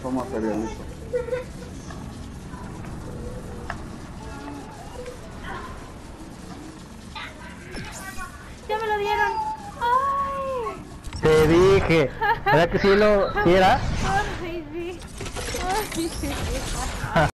fue materialista. ¡Ya me lo dieron! ¡Ay! Te dije. ¿Verdad que sí lo... sí era? ¡Ay, sí! ¡Ay, sí!